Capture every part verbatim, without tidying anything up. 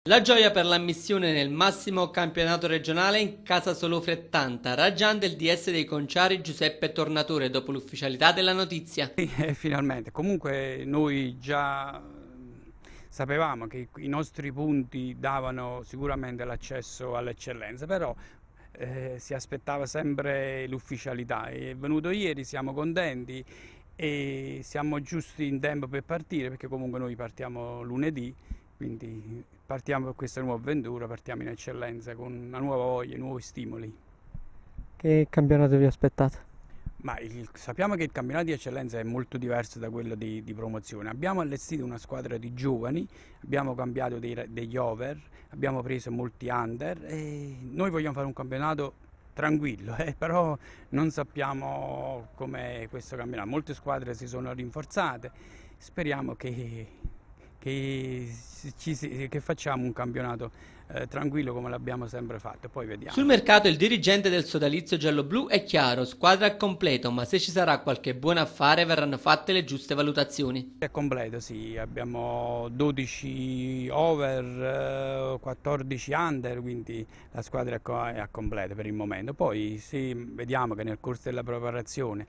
La gioia per l'ammissione nel massimo campionato regionale in casa Solofra è tanta, raggiante il D S dei Conciari Giuseppe Tornatore dopo l'ufficialità della notizia. Sì, eh, finalmente. Comunque noi già sapevamo che i nostri punti davano sicuramente l'accesso all'eccellenza, però eh, si aspettava sempre l'ufficialità. È venuto ieri, siamo contenti e siamo giusti in tempo per partire, perché comunque noi partiamo lunedì, quindi partiamo per questa nuova avventura, partiamo in eccellenza con una nuova voglia, nuovi stimoli. Che campionato vi aspettate? Ma il- sappiamo che il campionato di eccellenza è molto diverso da quello di, di promozione. Abbiamo allestito una squadra di giovani, abbiamo cambiato dei ra- degli over, abbiamo preso molti under e noi vogliamo fare un campionato tranquillo, eh, però non sappiamo com'è questo campionato. Molte squadre si sono rinforzate, speriamo che, che, ci si- che facciamo un campionato eh, tranquillo come l'abbiamo sempre fatto, poi Sul vediamo. mercato il dirigente del sodalizio giallo-blu è chiaro, squadra al completo, ma se ci sarà qualche buon affare verranno fatte le giuste valutazioni. È completo, sì, abbiamo dodici over, eh, quattordici under, quindi la squadra è co- è a completo per il momento. Poi sì, vediamo che nel corso della preparazione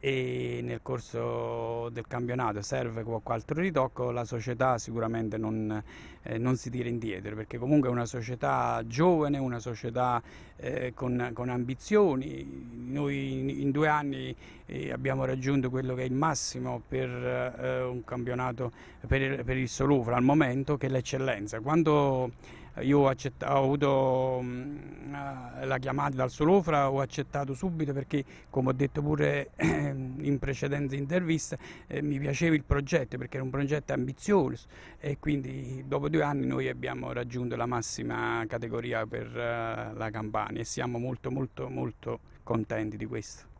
e nel corso del campionato serve qualche altro ritocco, la società sicuramente non, eh, non si tira indietro, perché comunque è una società giovane, una società eh, con, con ambizioni. Noi in, in due anni eh, abbiamo raggiunto quello che è il massimo per eh, un campionato per il, per il Solufra al momento, che è l'eccellenza. Quando io ho, accett- ho avuto mh, eh, la chiamata dal Solofra, ho accettato subito perché, come ho detto pure in precedenti interviste, eh, mi piaceva il progetto perché era un progetto ambizioso e quindi dopo due anni noi abbiamo raggiunto la massima categoria per eh, la Campania e siamo molto molto molto contenti di questo.